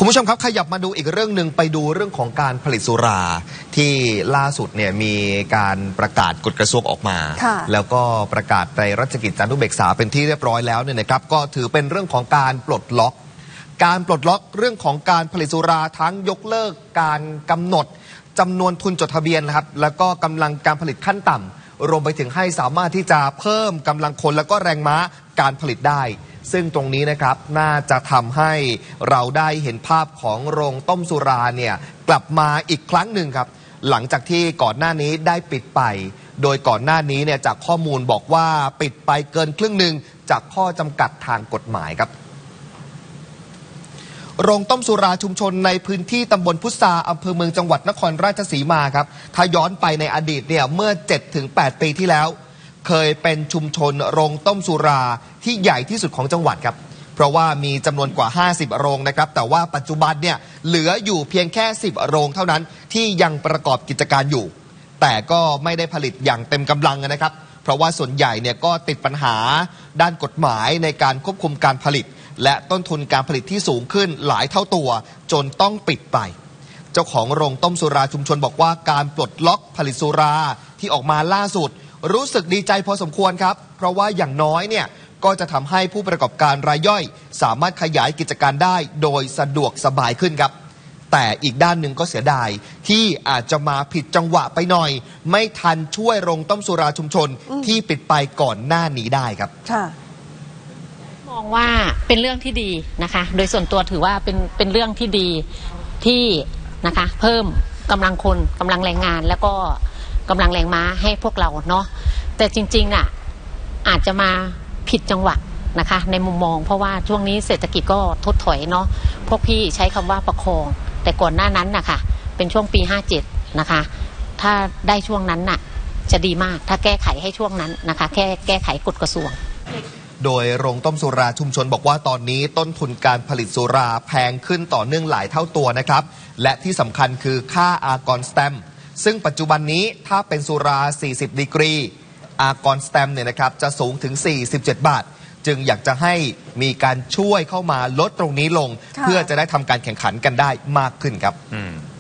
คุณผู้ชมครับขยับมาดูอีกเรื่องหนึ่งไปดูเรื่องของการผลิตสุราที่ล่าสุดเนี่ยมีการประกาศกฎกระทรวงออกมาแล้วก็ประกาศในราชกิจจานุเบกษาเป็นที่เรียบร้อยแล้วเนี่ยนะครับก็ถือเป็นเรื่องของการปลดล็อกเรื่องของการผลิตสุราทั้งยกเลิกการกำหนดจำนวนทุนจดทะเบียนนะครับแล้วก็กำลังการผลิตขั้นต่ำรวมไปถึงให้สามารถที่จะเพิ่มกำลังคนแล้วก็แรงม้าการผลิตได้ซึ่งตรงนี้นะครับน่าจะทำให้เราได้เห็นภาพของโรงต้มสุราเนี่ยกลับมาอีกครั้งหนึ่งครับหลังจากที่ก่อนหน้านี้ได้ปิดไปโดยก่อนหน้านี้เนี่ยจากข้อมูลบอกว่าปิดไปเกินครึ่งหนึ่งจากข้อจำกัดทางกฎหมายครับโรงต้มสุราชุมชนในพื้นที่ตำบลพุทราอำเภอเมืองจังหวัดนครราชสีมาครับถ้าย้อนไปในอดีตเนี่ยเมื่อ 7-8 ปีที่แล้วเคยเป็นชุมชนโรงต้มสุราที่ใหญ่ที่สุดของจังหวัดครับเพราะว่ามีจำนวนกว่า50โรงนะครับแต่ว่าปัจจุบันเนี่ยเหลืออยู่เพียงแค่10โรงเท่านั้นที่ยังประกอบกิจการอยู่แต่ก็ไม่ได้ผลิตอย่างเต็มกำลังนะครับเพราะว่าส่วนใหญ่เนี่ยก็ติดปัญหาด้านกฎหมายในการควบคุมการผลิตและต้นทุนการผลิตที่สูงขึ้นหลายเท่าตัวจนต้องปิดไปเจ้าของโรงต้มสุราชุมชนบอกว่าการปลดล็อกผลิตสุราที่ออกมาล่าสุดรู้สึกดีใจพอสมควรครับเพราะว่าอย่างน้อยเนี่ยก็จะทำให้ผู้ประกอบการรายย่อยสามารถขยายกิจการได้โดยสะดวกสบายขึ้นครับแต่อีกด้านหนึ่งก็เสียดายที่อาจจะมาผิดจังหวะไปหน่อยไม่ทันช่วยโรงต้มสุราชุมชนที่ปิดไปก่อนหน้านี้ได้ครับมองว่าเป็นเรื่องที่ดีนะคะโดยส่วนตัวถือว่าเป็นเรื่องที่ดีที่นะคะเพิ่มกำลังคนกำลังแรงงานแล้วก็กำลังแรงม้าให้พวกเราเนาะแต่จริงๆน่ะอาจจะมาผิดจังหวะนะคะในมุมมองเพราะว่าช่วงนี้เศรษฐกิจก็ถดถอยเนาะพวกพี่ใช้คำว่าประคองแต่ก่อนหน้านั้นนะคะเป็นช่วงปี57นะคะถ้าได้ช่วงนั้นน่ะจะดีมากถ้าแก้ไขให้ช่วงนั้นนะคะแค่แก้ไขกฎกระทรวงโดยโรงต้มสุราชุมชนบอกว่าตอนนี้ต้นทุนการผลิตสุราแพงขึ้นต่อเนื่องหลายเท่าตัวนะครับและที่สำคัญคือค่าอากรสแตมป์ซึ่งปัจจุบันนี้ถ้าเป็นสุรา40ดีกรีอากรสแตมป์เนี่ยนะครับจะสูงถึง47บาทจึงอยากจะให้มีการช่วยเข้ามาลดตรงนี้ลงเพื่อจะได้ทำการแข่งขันกันได้มากขึ้นครับ